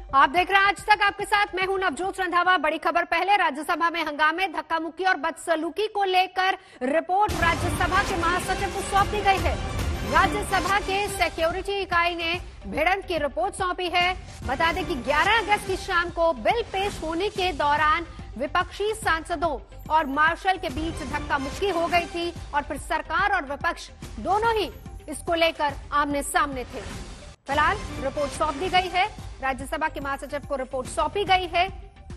आप देख रहे हैं आज तक, आपके साथ मैं हूं नवजोत रंधावा। बड़ी खबर पहले, राज्यसभा में हंगामे, धक्का मुक्की और बदसलूकी को लेकर रिपोर्ट राज्यसभा के महासचिव को सौंप दी गई है। राज्यसभा के सिक्योरिटी इकाई ने भिड़ंत की रिपोर्ट सौंपी है। बता दें कि 11 अगस्त की शाम को बिल पेश होने के दौरान विपक्षी सांसदों और मार्शल के बीच धक्का मुक्की हो गई थी और फिर सरकार और विपक्ष दोनों ही इसको लेकर आमने सामने थे। फिलहाल रिपोर्ट सौंप दी गई है, राज्यसभा के महासचिव को रिपोर्ट सौंपी गई है।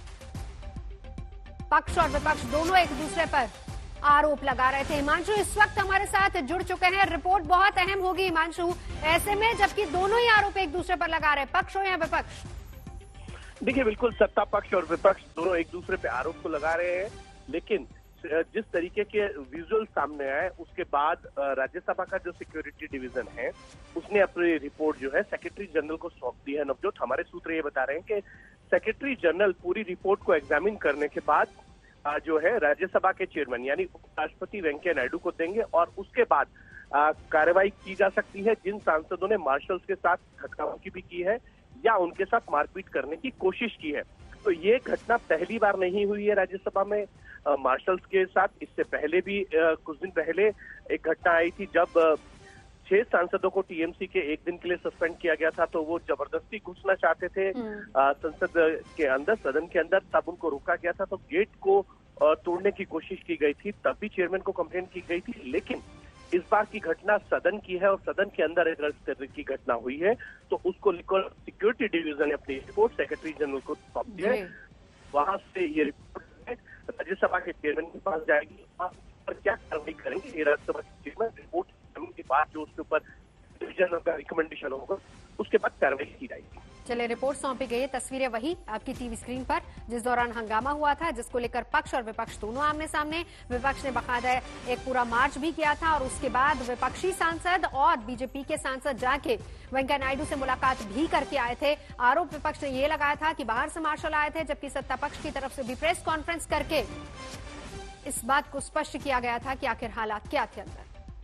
पक्ष और विपक्ष दोनों एक दूसरे पर आरोप लगा रहे थे। हिमांशु इस वक्त हमारे साथ जुड़ चुके हैं। रिपोर्ट बहुत अहम होगी हिमांशु, ऐसे में जबकि दोनों ही आरोप एक दूसरे पर लगा रहे हैं, पक्ष हो या विपक्ष। देखिए, बिल्कुल सत्ता पक्ष और विपक्ष दोनों एक दूसरे पे आरोप तो लगा रहे हैं, लेकिन जिस तरीके के विजुअल सामने आए उसके बाद राज्यसभा का जो सिक्योरिटी डिवीजन है उसने अपनी रिपोर्ट जो है सेक्रेटरी जनरल को सौंप दी है। नवजोत, हमारे सूत्र ये बता रहे हैं कि सेक्रेटरी जनरल पूरी रिपोर्ट को एग्जामिन करने के बाद जो है राज्यसभा के चेयरमैन यानी उपराष्ट्रपति वेंकैया नायडू को देंगे और उसके बाद कार्रवाई की जा सकती है। जिन सांसदों ने मार्शल्स के साथ धक्कामुक्की भी की है या उनके साथ मारपीट करने की कोशिश की है, तो ये घटना पहली बार नहीं हुई है राज्यसभा में मार्शल्स के साथ। इससे पहले भी कुछ दिन पहले एक घटना आई थी जब 6 सांसदों को टीएमसी के एक दिन के लिए सस्पेंड किया गया था, तो वो जबरदस्ती घुसना चाहते थे संसद के अंदर, सदन के अंदर, तब उनको रोका गया था। तो गेट को तोड़ने की कोशिश की गई थी, तब भी चेयरमैन को कंप्लेंट की गई थी। लेकिन इस बार की घटना सदन की है और सदन के अंदर अगर इस तरह की घटना हुई है तो उसको लेकर सिक्योरिटी डिवीजन ने अपनी रिपोर्ट सेक्रेटरी जनरल को सौंप दी है। वहां से ये रिपोर्ट राज्यसभा के चेयरमैन के पास जाएगी, वहां पर क्या कार्रवाई करेंगे ये राज्यसभा के चेयरमैन रिपोर्ट के बाद जो उसके ऊपर डिवीजन का रिकमेंडेशन होगा उसके बाद कार्रवाई की जाएगी। चले, रिपोर्ट सौंपी गई है, तस्वीरें वही आपकी टीवी स्क्रीन पर जिस दौरान हंगामा हुआ था, जिसको लेकर पक्ष और विपक्ष दोनों आमने सामने। विपक्ष ने बाकायदा एक पूरा मार्च भी किया था और उसके बाद विपक्षी सांसद और बीजेपी के सांसद जाके वेंकैया नायडू से मुलाकात भी करके आए थे। आरोप विपक्ष ने यह लगाया था कि बाहर से मार्शल आए थे, जबकि सत्ता पक्ष की तरफ से भी प्रेस कॉन्फ्रेंस करके इस बात को स्पष्ट किया गया था कि आखिर हालात क्या थे अंदर।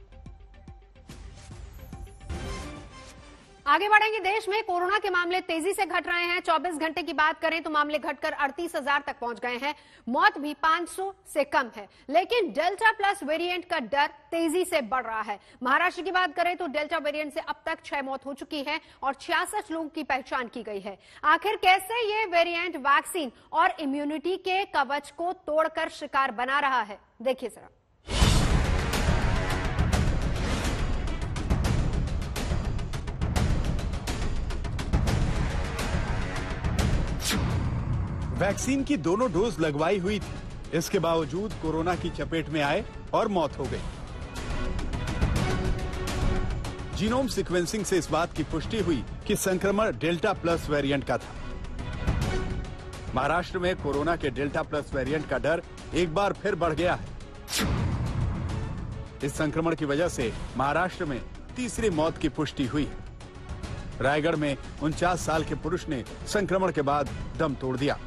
आगे बढ़ेंगे। देश में कोरोना के मामले तेजी से घट रहे हैं। 24 घंटे की बात करें तो मामले घटकर 38,000 तक पहुंच गए हैं। मौत भी 500 से कम है, लेकिन डेल्टा प्लस वेरिएंट का डर तेजी से बढ़ रहा है। महाराष्ट्र की बात करें तो डेल्टा वेरिएंट से अब तक 6 मौत हो चुकी है और 66 लोगों की पहचान की गई है। आखिर कैसे ये वेरिएंट वैक्सीन और इम्यूनिटी के कवच को तोड़कर शिकार बना रहा है, देखिए जरा। वैक्सीन की दोनों डोज लगवाई हुई थी, इसके बावजूद कोरोना की चपेट में आए और मौत हो गई। जीनोम सीक्वेंसिंग से इस बात की पुष्टि हुई कि संक्रमण डेल्टा प्लस वेरिएंट का था। महाराष्ट्र में कोरोना के डेल्टा प्लस वेरिएंट का डर एक बार फिर बढ़ गया है। इस संक्रमण की वजह से महाराष्ट्र में तीसरी मौत की पुष्टि हुई। रायगढ़ में 49 साल के पुरुष ने संक्रमण के बाद दम तोड़ दिया,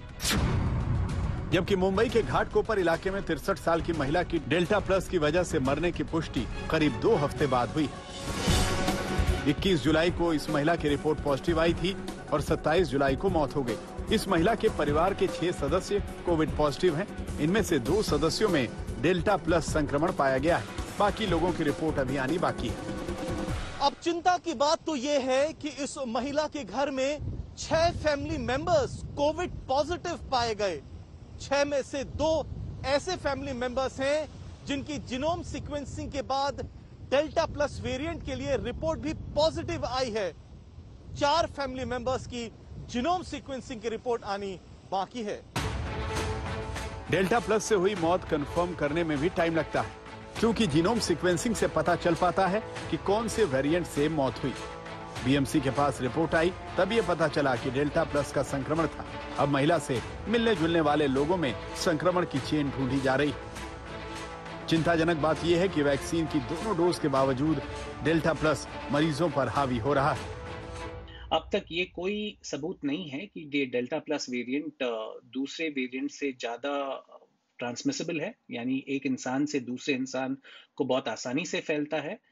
जबकि मुंबई के घाटकोपर इलाके में 63 साल की महिला की डेल्टा प्लस की वजह से मरने की पुष्टि करीब 2 हफ्ते बाद हुई। 21 जुलाई को इस महिला की रिपोर्ट पॉजिटिव आई थी और 27 जुलाई को मौत हो गई। इस महिला के परिवार के 6 सदस्य कोविड पॉजिटिव हैं। इनमें से 2 सदस्यों में डेल्टा प्लस संक्रमण पाया गया है। बाकी लोगों की रिपोर्ट अभी आनी बाकी है। अब चिंता की बात तो ये है कि इस महिला के घर में 6 फैमिली मेंबर्स कोविड पॉजिटिव पाए गए। 6 में से 2 ऐसे फैमिली मेंबर्स हैं जिनकी जीनोम सीक्वेंसिंग के बाद डेल्टा प्लस वेरिएंट के लिए रिपोर्ट भी पॉजिटिव आई है। 4 फैमिली मेंबर्स की जीनोम सीक्वेंसिंग की रिपोर्ट आनी बाकी है। डेल्टा प्लस से हुई मौत कंफर्म करने में भी टाइम लगता है, क्योंकि जीनोम सीक्वेंसिंग से पता चल पाता है कि कौन से वेरिएंट से मौत हुई। बीएमसी के पास रिपोर्ट आई तब ये पता चला कि डेल्टा प्लस का संक्रमण था। अब महिला से मिलने जुलने वाले लोगों में संक्रमण की चेन ढूंढी जा रही है। चिंताजनक बात यह है कि वैक्सीन की दोनों डोज के बावजूद डेल्टा प्लस मरीजों पर हावी हो रहा है। अब तक ये कोई सबूत नहीं है कि डेल्टा प्लस वेरिएंट दूसरे वेरिएंट से ज्यादा ट्रांसमिसिबल है, यानी एक इंसान से दूसरे इंसान को बहुत आसानी से फैलता है।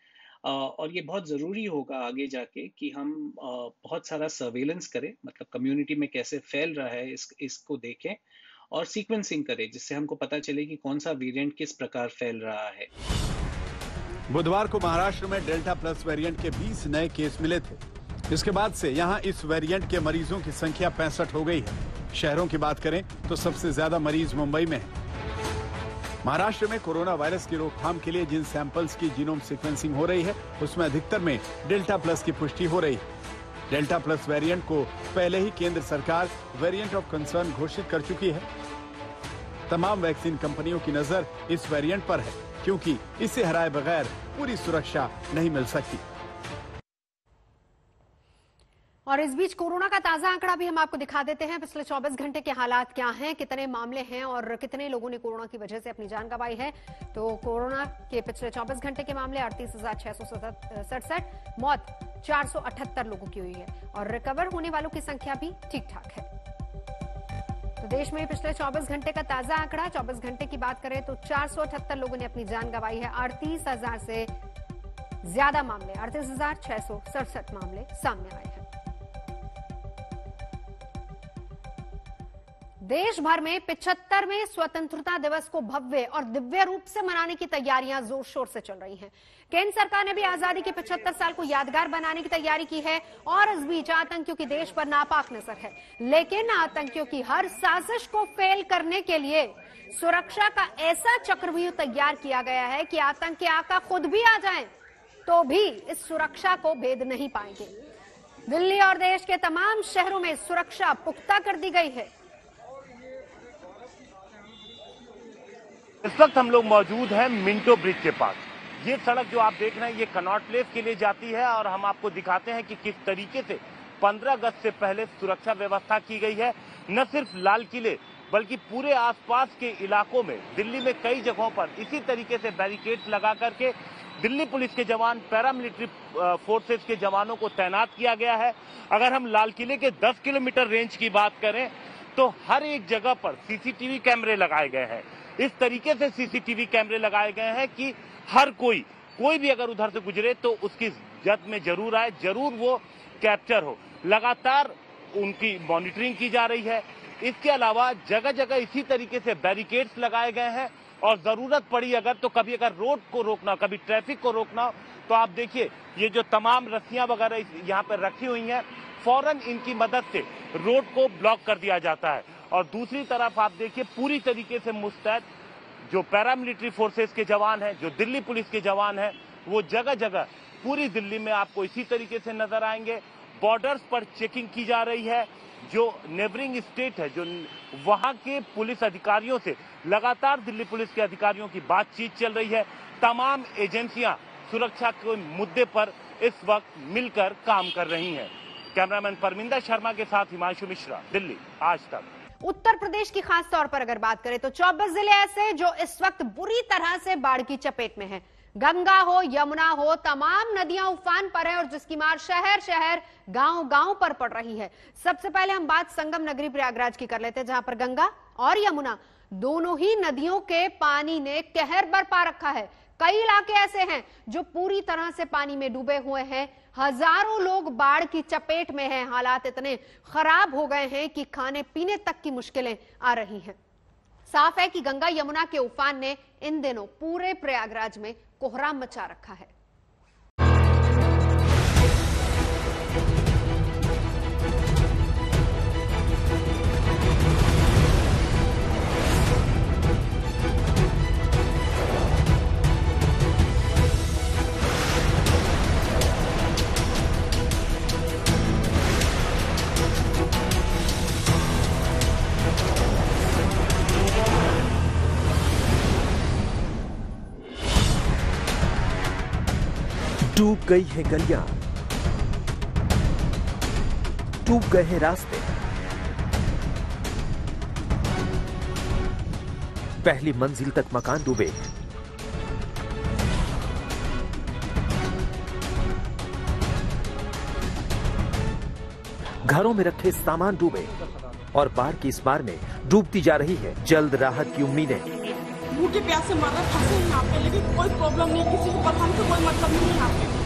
और ये बहुत ज़रूरी होगा आगे जाके कि हम बहुत सारा सर्वेलेंस करें, मतलब कम्युनिटी में कैसे फैल रहा है इसको देखें और सीक्वेंसिंग करें, जिससे हमको पता चले कि कौन सा वेरिएंट किस प्रकार फैल रहा है। बुधवार को महाराष्ट्र में डेल्टा प्लस वेरिएंट के 20 नए केस मिले थे। इसके बाद से यहां इस वेरिएंट के मरीजों की संख्या 65 हो गई है। शहरों की बात करें तो सबसे ज्यादा मरीज मुंबई में है। महाराष्ट्र में कोरोना वायरस की रोकथाम के लिए जिन सैंपल्स की जीनोम सीक्वेंसिंग हो रही है उसमें अधिकतर में डेल्टा प्लस की पुष्टि हो रही है। डेल्टा प्लस वेरिएंट को पहले ही केंद्र सरकार वेरिएंट ऑफ कंसर्न घोषित कर चुकी है। तमाम वैक्सीन कंपनियों की नजर इस वेरिएंट पर है, क्योंकि इसे हराए बगैर पूरी सुरक्षा नहीं मिल सकती। और इस बीच कोरोना का ताजा आंकड़ा भी हम आपको दिखा देते हैं। पिछले 24 घंटे के हालात क्या हैं, कितने मामले हैं और कितने लोगों ने कोरोना की वजह से अपनी जान गंवाई है। तो कोरोना के पिछले 24 घंटे के मामले 38,667, मौत 478 लोगों की हुई है और रिकवर होने वालों की संख्या भी ठीक ठाक है। तो देश में पिछले 24 घंटे का ताजा आंकड़ा, 24 घंटे की बात करें तो 478 लोगों ने अपनी जान गंवाई है। 38,000 से ज्यादा मामले, 38,667 मामले सामने आए हैं। देश भर में 75वें स्वतंत्रता दिवस को भव्य और दिव्य रूप से मनाने की तैयारियां जोर शोर से चल रही हैं। केंद्र सरकार ने भी आजादी के 75 साल को यादगार बनाने की तैयारी की है और इस बीच आतंकियों की देश पर नापाक नजर है। लेकिन आतंकियों की हर साजिश को फेल करने के लिए सुरक्षा का ऐसा चक्रव्यूह तैयार किया गया है कि आतंकी आका खुद भी आ जाएं तो भी इस सुरक्षा को भेद नहीं पाएंगे। दिल्ली और देश के तमाम शहरों में सुरक्षा पुख्ता कर दी गई है। इस वक्त हम लोग मौजूद हैं मिंटो ब्रिज के पास। ये सड़क जो आप देख रहे हैं ये कनॉट प्लेस के लिए जाती है और हम आपको दिखाते हैं कि किस तरीके से 15 अगस्त से पहले सुरक्षा व्यवस्था की गई है। न सिर्फ लाल किले बल्कि पूरे आसपास के इलाकों में, दिल्ली में कई जगहों पर इसी तरीके से बैरिकेड्स लगा करके दिल्ली पुलिस के जवान, पैरामिलिट्री फोर्सेस के जवानों को तैनात किया गया है। अगर हम लाल किले के 10 किलोमीटर रेंज की बात करें तो हर एक जगह पर सीसीटीवी कैमरे लगाए गए हैं। इस तरीके से सीसीटीवी कैमरे लगाए गए हैं कि हर कोई भी अगर उधर से गुजरे तो उसकी जद में जरूर आए, जरूर वो कैप्चर हो। लगातार उनकी मॉनिटरिंग की जा रही है। इसके अलावा जगह जगह इसी तरीके से बैरिकेड्स लगाए गए हैं और जरूरत पड़ी अगर तो कभी अगर रोड को रोकना, कभी ट्रैफिक को रोकना, तो आप देखिए ये जो तमाम रस्सियां वगैरह यहाँ पर रखी हुई हैं, फौरन इनकी मदद से रोड को ब्लॉक कर दिया जाता है। और दूसरी तरफ आप देखिए पूरी तरीके से मुस्तैद जो पैरामिलिट्री फोर्सेस के जवान हैं, जो दिल्ली पुलिस के जवान हैं, वो जगह जगह पूरी दिल्ली में आपको इसी तरीके से नजर आएंगे। बॉर्डर्स पर चेकिंग की जा रही है। जो नेबरिंग स्टेट है, जो वहां के पुलिस अधिकारियों से लगातार दिल्ली पुलिस के अधिकारियों की बातचीत चल रही है। तमाम एजेंसियां सुरक्षा के मुद्दे पर इस वक्त मिलकर काम कर रही हैं। कैमरामैन परमिंदर शर्मा के साथ हिमांशु मिश्रा, दिल्ली आज तक। उत्तर प्रदेश की खास तौर पर अगर बात करें तो 24 जिले ऐसे जो इस वक्त बुरी तरह से बाढ़ की चपेट में हैं। गंगा हो, यमुना हो, तमाम नदियां उफान पर है और जिसकी मार शहर शहर, गांव गांव पर पड़ रही है। सबसे पहले हम बात संगम नगरी प्रयागराज की कर लेते हैं, जहां पर गंगा और यमुना दोनों ही नदियों के पानी ने कहर बरपा रखा है। कई इलाके ऐसे हैं जो पूरी तरह से पानी में डूबे हुए हैं। हजारों लोग बाढ़ की चपेट में हैं। हालात इतने खराब हो गए हैं कि खाने पीने तक की मुश्किलें आ रही हैं। साफ है कि गंगा यमुना के उफान ने इन दिनों पूरे प्रयागराज में कोहराम मचा रखा है। डूब गई है गलियां, डूब गए हैं रास्ते। पहली मंजिल तक मकान डूबे, घरों में रखे सामान डूबे और बाढ़ की इस बार में डूबती जा रही है जल्द राहत की उम्मीदें। भूखे प्यासे मर रहे, फंसे यहाँ पे, लेकिन कोई प्रॉब्लम नहीं, किसी को हमसे कोई मतलब नहीं है यहाँ पे।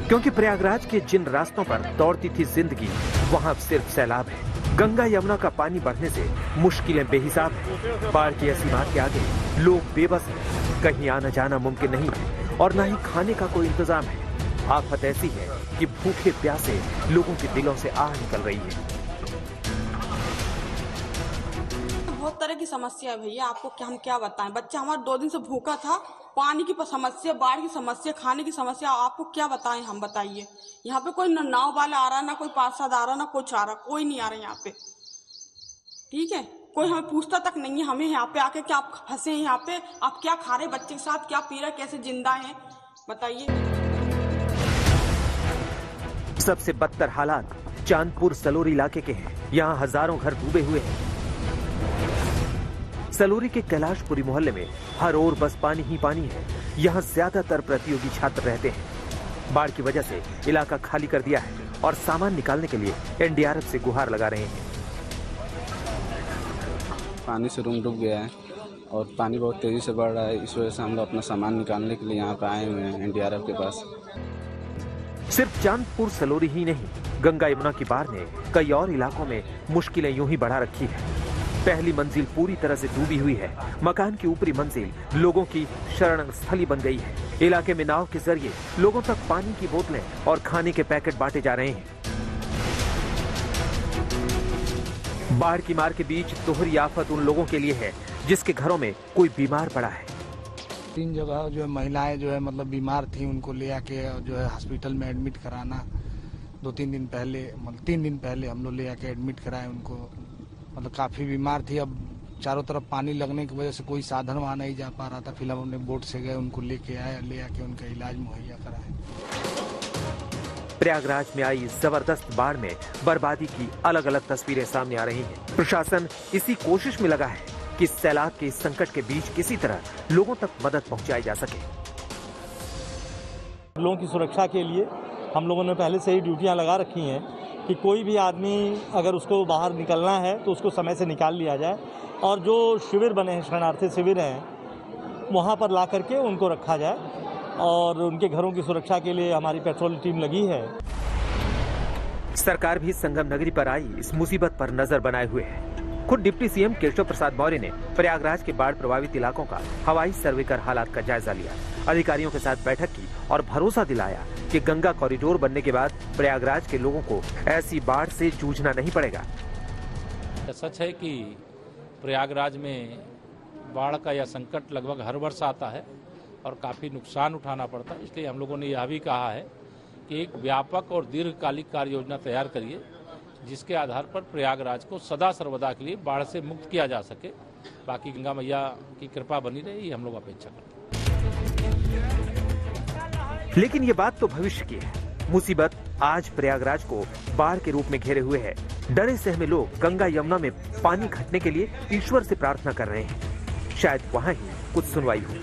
क्योंकि प्रयागराज के जिन रास्तों पर दौड़ती थी जिंदगी, वहाँ अब सिर्फ सैलाब है। गंगा यमुना का पानी बढ़ने से मुश्किलें बेहिसाब हैं। बाढ़ की ऐसी मार के आगे लोग बेबस हैं। कहीं आना जाना मुमकिन नहीं है और न ही खाने का कोई इंतजाम है। आफत ऐसी है कि भूखे प्यासे लोगों के दिलों से आह निकल रही है। बहुत तरह की समस्या है भैया, आपको हम क्या बताएं। बच्चा हमारा 2 दिन से भूखा था, पानी की समस्या, बाढ़ की समस्या, खाने की समस्या, आपको क्या बताएं हम, बताइए। यहाँ पे कोई नाव वाला आ रहा, ना कोई पार्षद आ रहा, ना कुछ आ रहा, कोई नहीं आ रहा यहाँ पे। ठीक है, कोई हमें पूछता तक नहीं है हमें यहाँ पे आके कि आप फंसे हैं यहाँ पे, आप क्या खा रहे बच्चे के साथ, क्या पी रहे, कैसे जिंदा हैं, बताइए। सबसे बदतर हालात चांदपुर सलोरी इलाके के हैं। यहाँ हजारों घर डूबे हुए हैं। सलोरी के कैलाशपुरी मोहल्ले में हर ओर बस पानी ही पानी है। यहाँ ज्यादातर प्रतियोगी छात्र रहते हैं। बाढ़ की वजह से इलाका खाली कर दिया है और सामान निकालने के लिए एनडीआरएफ से गुहार लगा रहे हैं। पानी से रूम डूब गया है और पानी बहुत तेजी से बढ़ रहा है। इस वजह से हम लोग अपना सामान निकालने के लिए यहाँ पे आए हुए हैं एनडीआरएफ के पास। सिर्फ चांदपुर सलोरी ही नहीं, गंगा यमुना की बाढ़ ने कई और इलाकों में मुश्किलें यूं ही बढ़ा रखी है। पहली मंजिल पूरी तरह से डूबी हुई है। मकान की ऊपरी मंजिल लोगों की शरण स्थली बन गई है। इलाके में नाव के जरिए लोगों तक पानी की बोतलें और खाने के पैकेट बांटे जा रहे हैं। बाढ़ की मार के बीच दोहरी आफत उन लोगों के लिए है जिसके घरों में कोई बीमार पड़ा है। 3 जगह जो है महिलाएं जो है मतलब बीमार थी, उनको ले आके जो है हॉस्पिटल में एडमिट कराना। 2-3 दिन पहले, मतलब 3 दिन पहले हम लोग ले आके एडमिट कराए उनको। मतलब काफी बीमार थी। अब चारों तरफ पानी लगने की वजह से कोई साधन वहाँ नहीं जा पा रहा था। फिर हम अपने बोट से गए, उनको लेके आए, ले आके उनका इलाज मुहैया कराए। प्रयागराज में आई जबरदस्त बाढ़ में बर्बादी की अलग अलग तस्वीरें सामने आ रही हैं। प्रशासन इसी कोशिश में लगा है कि सैलाब के इस संकट के बीच किसी तरह लोगों तक मदद पहुंचाई जा सके। लोगों की सुरक्षा के लिए हम लोगों ने पहले से ही ड्यूटियां लगा रखी हैं कि कोई भी आदमी अगर उसको बाहर निकलना है तो उसको समय से निकाल लिया जाए और जो शिविर बने हैं, शरणार्थी शिविर हैं, वहाँ पर ला करके उनको रखा जाए और उनके घरों की सुरक्षा के लिए हमारी पेट्रोल टीम लगी है। सरकार भी संगम नगरी पर आई इस मुसीबत पर नजर बनाए हुए है। खुद डिप्टी सीएम केशव प्रसाद मौर्य ने प्रयागराज के बाढ़ प्रभावित इलाकों का हवाई सर्वे कर हालात का जायजा लिया। अधिकारियों के साथ बैठक की और भरोसा दिलाया कि गंगा कॉरिडोर बनने के बाद प्रयागराज के लोगों को ऐसी बाढ़ से जूझना नहीं पड़ेगा। सच है कि प्रयागराज में बाढ़ का यह संकट लगभग हर वर्ष आता है और काफी नुकसान उठाना पड़ता है। इसलिए हम लोगों ने यह भी कहा है कि एक व्यापक और दीर्घकालिक कार्य योजना तैयार करिए जिसके आधार पर प्रयागराज को सदा सर्वदा के लिए बाढ़ से मुक्त किया जा सके। बाकी गंगा मैया की कृपा बनी रहे, ये हम लोग अपेक्षा करते हैं। लेकिन ये बात तो भविष्य की है। मुसीबत आज प्रयागराज को बाढ़ के रूप में घेरे हुए है। डरे सहमे लोग गंगा यमुना में पानी घटने के लिए ईश्वर से प्रार्थना कर रहे हैं। शायद वहां ही कुछ सुनवाई हो।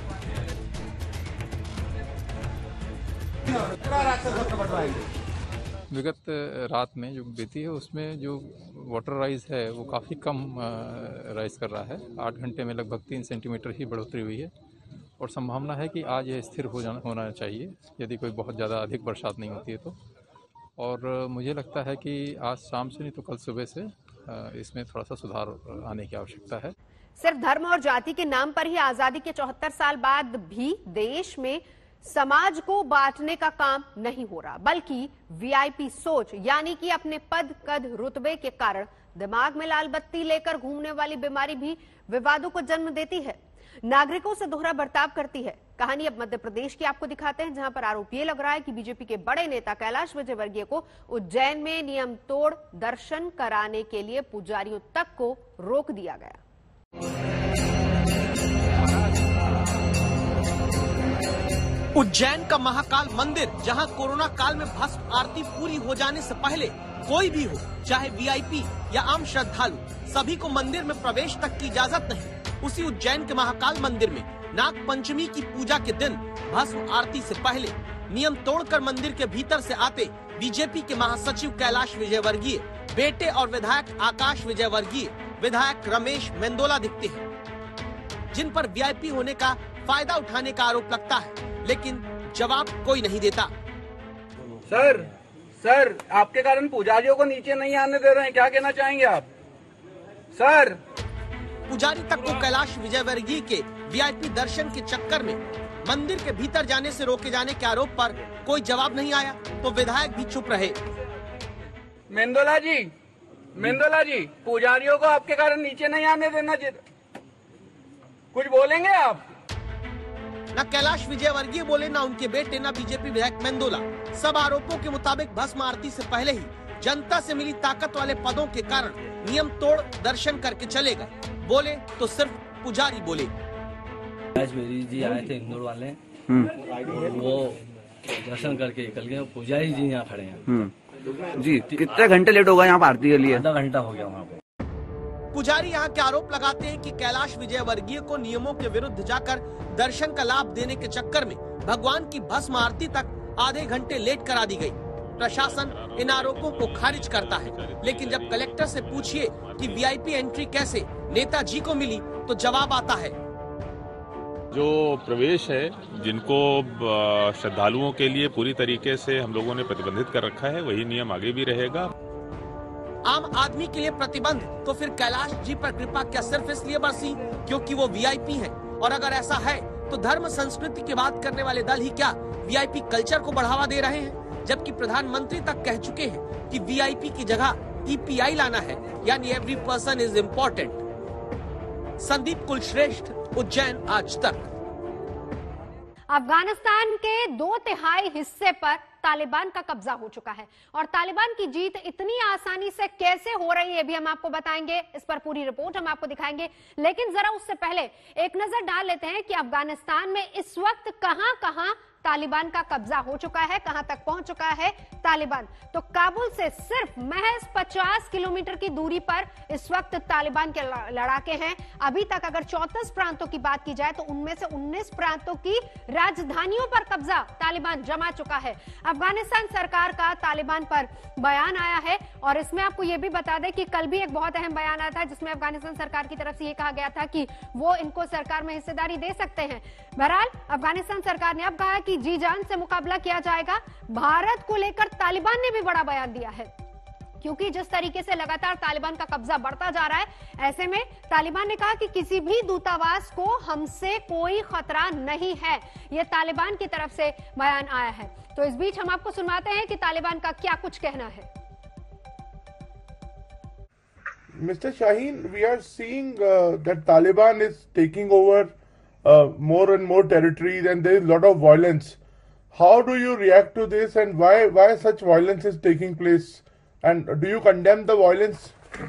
विगत रात में जो बीती है उसमें जो वाटर राइज है वो काफ़ी कम राइज कर रहा है। 8 घंटे में लगभग 3 सेंटीमीटर ही बढ़ोतरी हुई है और संभावना है कि आज ये स्थिर होना चाहिए यदि कोई बहुत ज़्यादा अधिक बरसात नहीं होती है तो। और मुझे लगता है कि आज शाम से नहीं तो कल सुबह से इसमें थोड़ा सा सुधार आने की आवश्यकता है। सिर्फ धर्म और जाति के नाम पर ही आजादी के 74 साल बाद भी देश में समाज को बांटने का काम नहीं हो रहा, बल्कि वीआईपी सोच यानी कि अपने पद कद रुतबे के कारण दिमाग में लाल बत्ती लेकर घूमने वाली बीमारी भी विवादों को जन्म देती है, नागरिकों से दोहरा बर्ताव करती है। कहानी अब मध्य प्रदेश की आपको दिखाते हैं, जहां पर आरोप ये लग रहा है कि बीजेपी के बड़े नेता कैलाश विजयवर्गीय को उज्जैन में नियम तोड़ दर्शन कराने के लिए पुजारियों तक को रोक दिया गया। उज्जैन का महाकाल मंदिर, जहां कोरोना काल में भस्म आरती पूरी हो जाने से पहले कोई भी हो, चाहे वीआईपी या आम श्रद्धालु, सभी को मंदिर में प्रवेश तक की इजाजत नहीं। उसी उज्जैन के महाकाल मंदिर में नाग पंचमी की पूजा के दिन भस्म आरती से पहले नियम तोड़कर मंदिर के भीतर से आते बीजेपी के महासचिव कैलाश विजयवर्गीय, बेटे और विधायक आकाश विजयवर्गीय, विधायक रमेश मेंदोला दिखते हैं, जिन पर वीआईपी होने का फायदा उठाने का आरोप लगता है, लेकिन जवाब कोई नहीं देता। सर आपके कारण पुजारियों को नीचे नहीं आने दे रहे हैं, क्या कहना चाहेंगे आप? सर पुजारी तक को कैलाश विजयवर्गीय के वीआईपी दर्शन के चक्कर में मंदिर के भीतर जाने से रोके जाने के आरोप पर कोई जवाब नहीं आया तो विधायक भी चुप रहे। मेंदोला जी, पुजारियों को आपके कारण नीचे नहीं आने देना चाहिए, कुछ बोलेंगे आप? न कैलाश विजयवर्गीय बोले, न उनके बेटे, न बीजेपी विधायक मेंदोला। सब आरोपों के मुताबिक भस्म आरती से पहले ही जनता से मिली ताकत वाले पदों के कारण नियम तोड़ दर्शन करके चले गए। बोले तो सिर्फ पुजारी बोले। जी आए थे इंदौर वाले, वो दर्शन करके निकल गए। पुजारी जी यहाँ खड़े हैं। जी कितने घंटे लेट होगा यहाँ आरती के लिए? आधा घंटा हो गया वहाँ पे। पुजारी यहाँ के आरोप लगाते हैं कि कैलाश विजयवर्गीय को नियमों के विरुद्ध जाकर दर्शन का लाभ देने के चक्कर में भगवान की भस्म आरती तक आधे घंटे लेट करा दी गई। प्रशासन इन आरोपों को खारिज करता है, लेकिन जब कलेक्टर से पूछिए कि वीआईपी एंट्री कैसे नेताजी को मिली तो जवाब आता है। जो प्रवेश है, जिनको श्रद्धालुओं के लिए पूरी तरीके से हम लोगों ने प्रतिबंधित कर रखा है, वही नियम आगे भी रहेगा। आम आदमी के लिए प्रतिबंध तो फिर कैलाश जी पर कृपा क्या सिर्फ इसलिए बरसी क्योंकि वो वीआईपी हैं? और अगर ऐसा है तो धर्म संस्कृति की बात करने वाले दल ही क्या वीआईपी कल्चर को बढ़ावा दे रहे हैं? जबकि प्रधानमंत्री तक कह चुके हैं कि वीआईपी की जगह ईपीआई लाना है, यानी every person is important. Sandeep Kulshreshtha, Ujjain, Aaj Tak. Afghanistan के 2/3 हिस्से पर तालिबान का कब्जा हो चुका है और तालिबान की जीत इतनी आसानी से कैसे हो रही है भी हम आपको बताएंगे। इस पर पूरी रिपोर्ट हम आपको दिखाएंगे, लेकिन जरा उससे पहले एक नजर डाल लेते हैं कि अफगानिस्तान में इस वक्त कहां-कहां तालिबान का कब्जा हो चुका है, कहां तक पहुंच चुका है तालिबान। तो काबुल से सिर्फ महज 50 किलोमीटर की दूरी पर इस वक्त तालिबान के लड़ाके हैं। अभी तक अगर 34 प्रांतों की बात की जाए तो उनमें से 19 प्रांतों की राजधानियों पर कब्जा तालिबान जमा चुका है। अफगानिस्तान सरकार का तालिबान पर बयान आया है और इसमें आपको यह भी बता दें कि कल भी एक बहुत अहम बयान आया था जिसमें अफगानिस्तान सरकार की तरफ से यह कहा गया था कि वो इनको सरकार में हिस्सेदारी दे सकते हैं। बहरहाल अफगानिस्तान सरकार ने अब कहा कि जी जान से मुकाबला किया जाएगा। भारत को लेकर तालिबान ने भी बड़ा बयान दिया है, क्योंकि जिस तरीके से लगातार तालिबान का कब्जा बढ़ता जा रहा है, ऐसे में तालिबान ने कहा कि किसी भी दूतावास को हमसे कोई खतरा नहीं है। यह तालिबान की तरफ से बयान आया है। तो इस बीच हम आपको सुनाते हैं कि तालिबान का क्या कुछ कहना है। Mr. Shaheen, we are seeing that Taliban is taking over more and more territories, and there is a lot of violence. How do you react to this, and why such violence is taking place? And do you condemn the violence?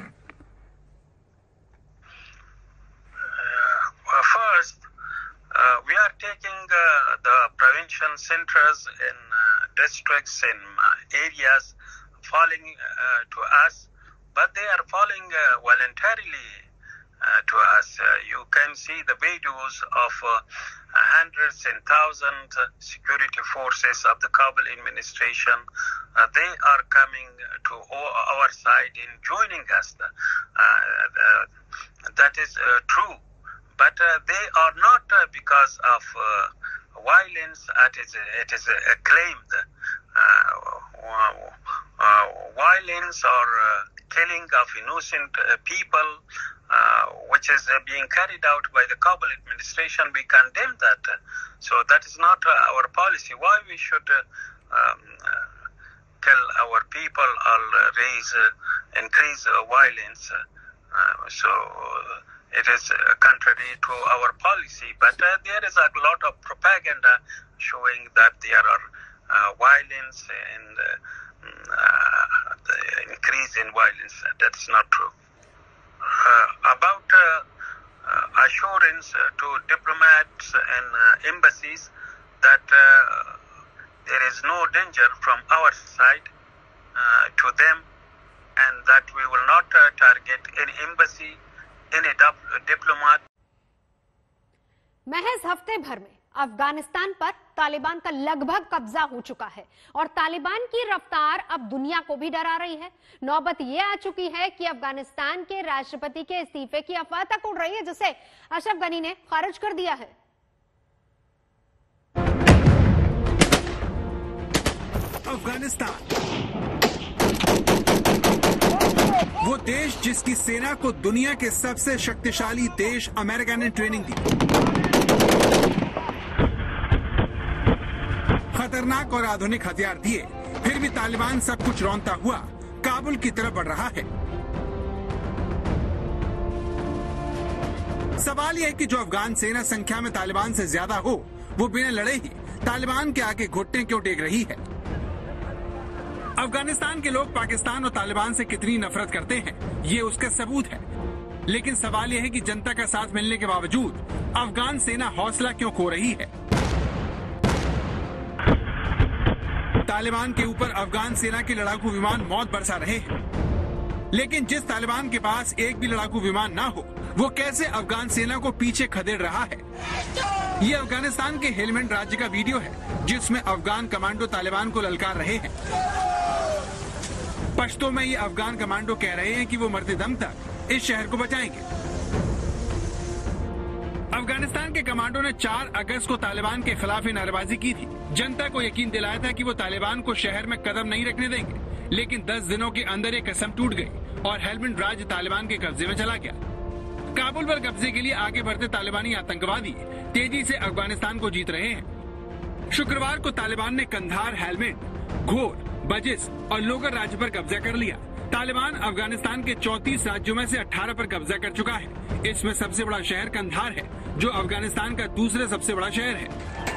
First, we are taking the prevention centers in districts, in areas falling to us, but they are falling voluntarily to us. You can see the videos of hundreds and thousands security forces of the Kabul administration. They are coming to our side in joining us. That is true, but they are not because of violence. It is claimed violence or killing of innocent people, which is being carried out by the Kabul administration. We condemn that. So that is not our policy. Why we should kill our people or increase violence? So it is contrary to our policy. But there is a lot of propaganda showing that there are violence and the increase in violence. That's not true. About assurance to diplomats and embassies that there is no danger from our side to them, and that we will not target any embassy, any diplomat. महज हफ्ते भर में अफगानिस्तान पर तालिबान का लगभग कब्जा हो चुका है और तालिबान की रफ्तार अब दुनिया को भी डरा रही है। नौबत यह आ चुकी है कि अफगानिस्तान के राष्ट्रपति के इस्तीफे की अफवाह तक उड़ रही है, जिसे अशरफ गनी ने खारिज कर दिया है। अफगानिस्तान, वो देश जिसकी सेना को दुनिया के सबसे शक्तिशाली देश अमेरिका ने ट्रेनिंग दी। खतरनाक और आधुनिक हथियार दिए, फिर भी तालिबान सब कुछ रौंदता हुआ काबुल की तरफ बढ़ रहा है। सवाल यह है कि जो अफगान सेना संख्या में तालिबान से ज्यादा हो, वो बिना लड़े ही तालिबान के आगे घुटने क्यों टेक रही है? अफगानिस्तान के लोग पाकिस्तान और तालिबान से कितनी नफरत करते हैं, ये उसका सबूत है। लेकिन सवाल यह है कि जनता का साथ मिलने के बावजूद अफगान सेना हौसला क्यों खो रही है? तालिबान के ऊपर अफगान सेना के लड़ाकू विमान मौत बरसा रहे हैं, लेकिन जिस तालिबान के पास एक भी लड़ाकू विमान ना हो, वो कैसे अफगान सेना को पीछे खदेड़ रहा है? ये अफगानिस्तान के हेलमंड राज्य का वीडियो है, जिसमें अफगान कमांडो तालिबान को ललकार रहे हैं। पश्तो में ये अफगान कमांडो कह रहे हैं कि वो मरते दम तक इस शहर को बचाएंगे। अफगानिस्तान के कमांडो ने 4 अगस्त को तालिबान के खिलाफ नारेबाजी की थी। जनता को यकीन दिलाया था कि वो तालिबान को शहर में कदम नहीं रखने देंगे, लेकिन 10 दिनों के अंदर ये कसम टूट गई और हेलमंड राज्य तालिबान के कब्जे में चला गया। काबुल पर कब्जे के लिए आगे बढ़ते तालिबानी आतंकवादी तेजी से अफगानिस्तान को जीत रहे हैं। शुक्रवार को तालिबान ने कंधार, हेलमंड, घोर, बजिस और लोगर राज्य पर कब्जा कर लिया। तालिबान अफगानिस्तान के 34 राज्यों में से 18 पर कब्जा कर चुका है। इसमें सबसे बड़ा शहर कंधार है, जो अफगानिस्तान का दूसरा सबसे बड़ा शहर है।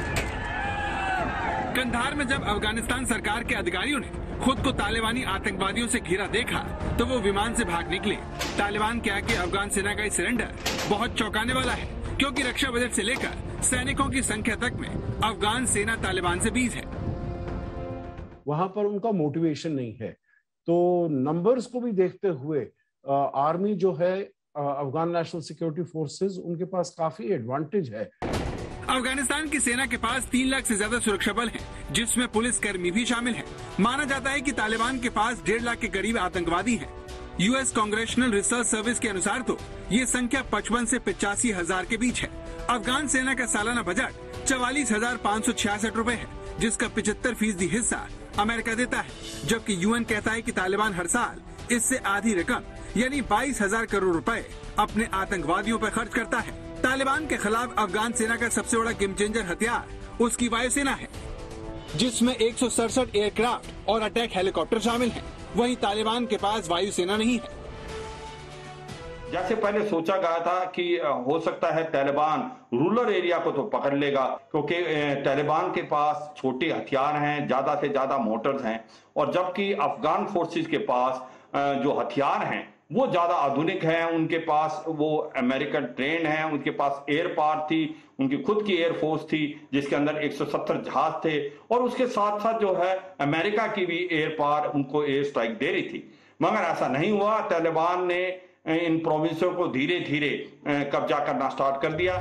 कंधार में जब अफगानिस्तान सरकार के अधिकारियों ने खुद को तालिबानी आतंकवादियों से घिरा देखा, तो वो विमान से भाग निकले। तालिबान के आगे अफगान सेना का ये सरेंडर बहुत चौंकाने वाला है, क्योंकि रक्षा बजट से लेकर सैनिकों की संख्या तक में अफगान सेना तालिबान से 20 है। वहां पर उनका मोटिवेशन नहीं है, तो नंबर्स को भी देखते हुए आर्मी जो है, अफगान नेशनल सिक्योरिटी फोर्सेस, उनके पास काफी एडवांटेज है। अफगानिस्तान की सेना के पास 3 लाख से ज्यादा सुरक्षा बल है, जिसमें पुलिस कर्मी भी शामिल हैं। माना जाता है कि तालिबान के पास 1.5 लाख के करीब आतंकवादी हैं। यूएस कांग्रेशनल रिसर्च सर्विस के अनुसार तो ये संख्या 55 से 85 हजार के बीच है। अफगान सेना का सालाना बजट 44,566 रुपए है, जिसका 75% हिस्सा अमेरिका देता है, जबकि यूएन कहता है कि तालिबान हर साल इससे आधी रकम यानी 22,000 करोड़ रुपए अपने आतंकवादियों पर खर्च करता है। तालिबान के खिलाफ अफगान सेना का सबसे बड़ा गेम चेंजर हथियार उसकी वायुसेना है, जिसमें 167 एयरक्राफ्ट और अटैक हेलीकॉप्टर शामिल हैं। वहीं तालिबान के पास वायुसेना नहीं है। जैसे पहले सोचा गया था कि हो सकता है तालिबान रूरल एरिया को तो पकड़ लेगा, क्योंकि तालिबान के पास छोटे हथियार हैं, ज्यादा से ज्यादा मोटर्स हैं, और जबकि अफगान फोर्सेस के पास जो हथियार हैं वो ज्यादा आधुनिक हैं। उनके पास वो अमेरिकन ट्रेन है, उनके पास एयर पावर थी, उनकी खुद की एयरफोर्स थी, जिसके अंदर 170 जहाज थे, और उसके साथ साथ जो है अमेरिका की भी एयर पावर उनको एयर स्ट्राइक दे रही थी। मगर ऐसा नहीं हुआ। तालिबान ने इन प्रोविंसों को धीरे धीरे कब्जा करना स्टार्ट कर दिया।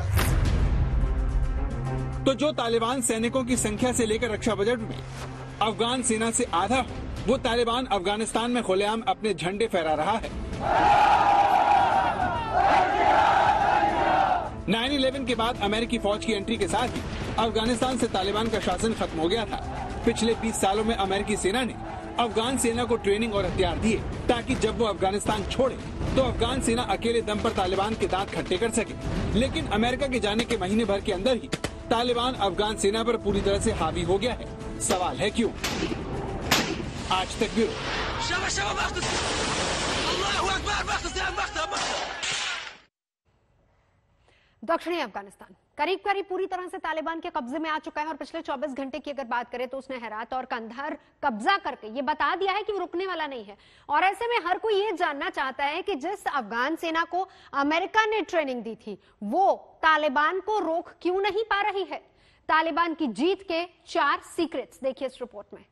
तो जो तालिबान सैनिकों की संख्या से लेकर रक्षा बजट में अफगान सेना से आधा हो, वो तालिबान अफगानिस्तान में खुलेआम अपने झंडे फहरा रहा है। 9/11 के बाद अमेरिकी फौज की एंट्री के साथ ही अफगानिस्तान से तालिबान का शासन खत्म हो गया था। पिछले 20 सालों में अमेरिकी सेना ने अफगान सेना को ट्रेनिंग और हथियार दिए, ताकि जब वो अफगानिस्तान छोड़े तो अफगान सेना अकेले दम पर तालिबान के दांत खट्टे कर सके। लेकिन अमेरिका के जाने के महीने भर के अंदर ही तालिबान अफगान सेना पर पूरी तरह से हावी हो गया है। सवाल है क्यों? आज तक ब्यूरो। दक्षिणी अफगानिस्तान करीब करीब पूरी तरह से तालिबान के कब्जे में आ चुका है और पिछले 24 घंटे की अगर बात करें तो उसने हेरात और कंधार कब्जा करके ये बता दिया है कि वो रुकने वाला नहीं है। और ऐसे में हर कोई ये जानना चाहता है कि जिस अफगान सेना को अमेरिका ने ट्रेनिंग दी थी, वो तालिबान को रोक क्यों नहीं पा रही है। तालिबान की जीत के 4 सीक्रेट्स देखिए इस रिपोर्ट में।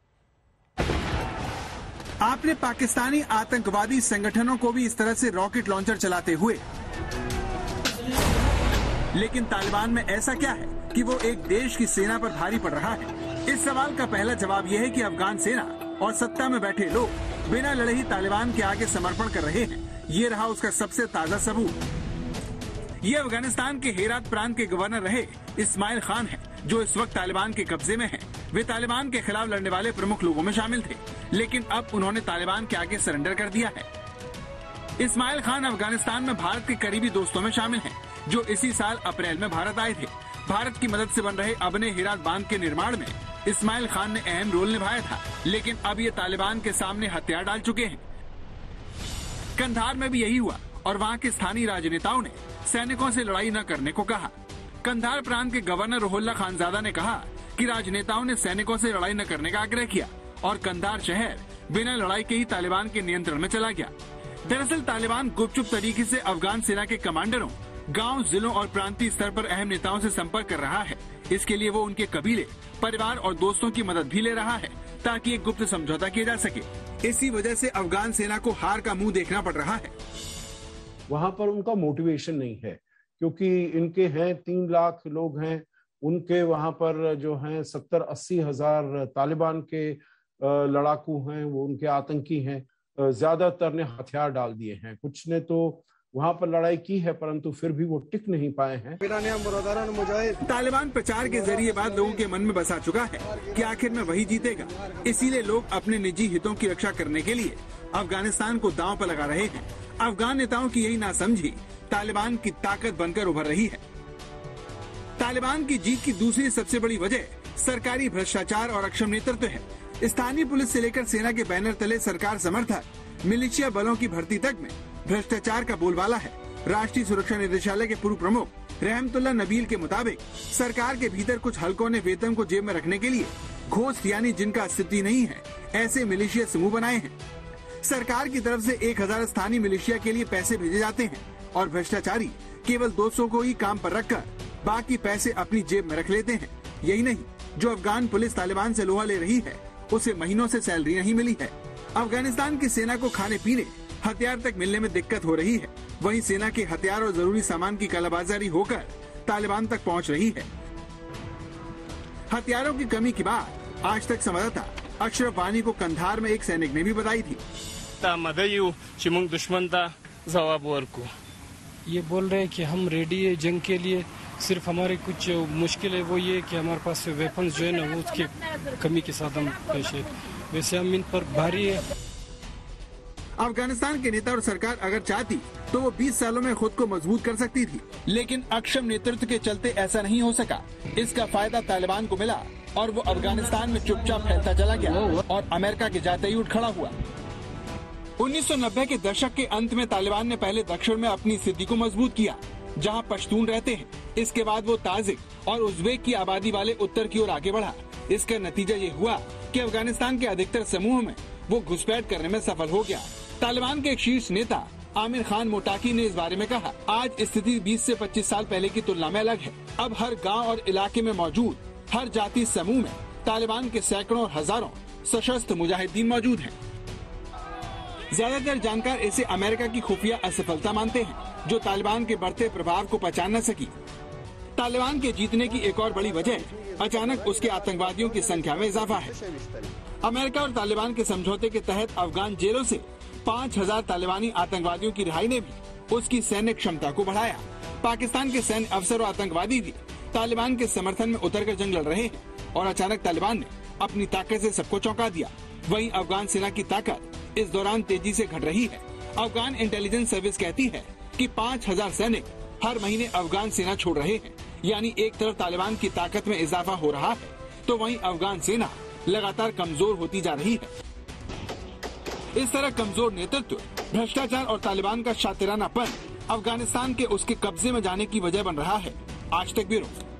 आपने पाकिस्तानी आतंकवादी संगठनों को भी इस तरह से रॉकेट लॉन्चर चलाते हुए, लेकिन तालिबान में ऐसा क्या है कि वो एक देश की सेना पर भारी पड़ रहा है? इस सवाल का पहला जवाब यह है कि अफगान सेना और सत्ता में बैठे लोग बिना लड़े ही तालिबान के आगे समर्पण कर रहे हैं। ये रहा उसका सबसे ताजा सबूत। ये अफगानिस्तान के हेरात प्रांत के गवर्नर रहे इस्माइल खान है, जो इस वक्त तालिबान के कब्जे में हैं, वे तालिबान के खिलाफ लड़ने वाले प्रमुख लोगों में शामिल थे, लेकिन अब उन्होंने तालिबान के आगे सरेंडर कर दिया है। इस्माइल खान अफगानिस्तान में भारत के करीबी दोस्तों में शामिल हैं, जो इसी साल अप्रैल में भारत आए थे। भारत की मदद से बन रहे अबने हेरात बांध के निर्माण में इस्माइल खान ने अहम रोल निभाया था, लेकिन अब ये तालिबान के सामने हथियार डाल चुके हैं। कंधार में भी यही हुआ और वहाँ के स्थानीय राजनेताओं ने सैनिकों से लड़ाई न करने को कहा। कंधार प्रांत के गवर्नर रुहुल्ला खानजादा ने कहा कि राजनेताओं ने सैनिकों से लड़ाई न करने का आग्रह किया और कंधार शहर बिना लड़ाई के ही तालिबान के नियंत्रण में चला गया। दरअसल तालिबान गुपचुप तरीके से अफगान सेना के कमांडरों, गांव, जिलों और प्रांतीय स्तर पर अहम नेताओं से संपर्क कर रहा है। इसके लिए वो उनके कबीले, परिवार और दोस्तों की मदद भी ले रहा है ताकि एक गुप्त समझौता किया जा सके। इसी वजह से अफगान सेना को हार का मुंह देखना पड़ रहा है। वहां पर उनका मोटिवेशन नहीं है, क्योंकि इनके हैं 3 लाख लोग हैं, उनके वहां पर जो हैं 70-80 हजार तालिबान के लड़ाकू हैं, वो उनके आतंकी हैं। ज्यादातर ने हथियार डाल दिए हैं, कुछ ने तो वहां पर लड़ाई की है, परंतु फिर भी वो टिक नहीं पाए हैं। तालिबान प्रचार के जरिए बाद लोगों के मन में बसा चुका है कि आखिर में वही जीतेगा। इसीलिए लोग अपने निजी हितों की रक्षा करने के लिए अफगानिस्तान को दांव पर लगा रहे हैं। अफगान नेताओं की यही नासमझी तालिबान की ताकत बनकर उभर रही है। तालिबान की जीत की दूसरी सबसे बड़ी वजह सरकारी भ्रष्टाचार और अक्षम नेतृत्व है। स्थानीय पुलिस से लेकर सेना के बैनर तले सरकार समर्थक मिलिशिया बलों की भर्ती तक में भ्रष्टाचार का बोलबाला है। राष्ट्रीय सुरक्षा निदेशालय के पूर्व प्रमुख रहमतुल्लाह नबील के मुताबिक सरकार के भीतर कुछ हलकों ने वेतन को जेब में रखने के लिए घोस्ट यानी जिनका अस्तित्व नहीं है ऐसे मिलिशिया समूह बनाए हैं। सरकार की तरफ से 1000 स्थानीय मिलिशिया के लिए पैसे भेजे जाते हैं और भ्रष्टाचारी केवल 200 को ही काम पर रखकर बाकी पैसे अपनी जेब में रख लेते हैं। यही नहीं, जो अफगान पुलिस तालिबान से लोहा ले रही है उसे महीनों से सैलरी नहीं मिली है। अफगानिस्तान की सेना को खाने पीने, हथियार तक मिलने में दिक्कत हो रही है। वहीं सेना के हथियार और जरूरी सामान की कालाबाजारी होकर तालिबान तक पहुंच रही है। हथियारों की कमी की बात आज तक संवाददाता अशरफ वानी को कंधार में एक सैनिक ने भी बताई थी। ये बोल रहे हैं कि हम रेडी है जंग के लिए, सिर्फ हमारे कुछ मुश्किल है वो ये कि हमारे पास वेपन्स जो है ना वो उसकी कमी के साथ हम पेश है। वैसे हम इन पर भारी है। अफगानिस्तान के नेता और सरकार अगर चाहती तो वो 20 सालों में खुद को मजबूत कर सकती थी, लेकिन अक्षम नेतृत्व के चलते ऐसा नहीं हो सका। इसका फायदा तालिबान को मिला और वो अफगानिस्तान में चुपचाप फैलता चला गया और अमेरिका के जाते ही उठ खड़ा हुआ। 1990 के दशक के अंत में तालिबान ने पहले दक्षिण में अपनी स्थिति को मजबूत किया, जहां पश्तून रहते हैं। इसके बाद वो ताजिक और उज़्बेक की आबादी वाले उत्तर की ओर आगे बढ़ा। इसका नतीजा ये हुआ कि अफगानिस्तान के अधिकतर समूह में वो घुसपैठ करने में सफल हो गया। तालिबान के एक शीर्ष नेता आमिर खान मोटाकी ने इस बारे में कहा, आज स्थिति 20 से 25 साल पहले की तुलना में अलग है। अब हर गांव और इलाके में मौजूद हर जाति समूह में तालिबान के सैकड़ों और हजारों सशस्त्र मुजाहिदीन मौजूद हैं। ज्यादातर जानकार इसे अमेरिका की खुफिया असफलता मानते हैं, जो तालिबान के बढ़ते प्रभाव को पहचान न सकी। तालिबान के जीतने की एक और बड़ी वजह अचानक उसके आतंकवादियों की संख्या में इजाफा है। अमेरिका और तालिबान के समझौते के तहत अफगान जेलों से 5000 तालिबानी आतंकवादियों की रिहाई ने भी उसकी सैन्य क्षमता को बढ़ाया। पाकिस्तान के सैन्य अफसर और आतंकवादी भी तालिबान के समर्थन में उतरकर जंग लड़ रहे हैं और अचानक तालिबान ने अपनी ताकत से सबको चौंका दिया। वहीं अफगान सेना की ताकत इस दौरान तेजी से घट रही है। अफगान इंटेलिजेंस सर्विस कहती है कि 5000 सैनिक हर महीने अफगान सेना छोड़ रहे हैं। यानी एक तरफ तालिबान की ताकत में इजाफा हो रहा है तो वहीं अफगान सेना लगातार कमजोर होती जा रही है। इस तरह कमजोर नेतृत्व, भ्रष्टाचार और तालिबान का शातिरानापन अफगानिस्तान के उसके कब्जे में जाने की वजह बन रहा है। आज तक ब्यूरो।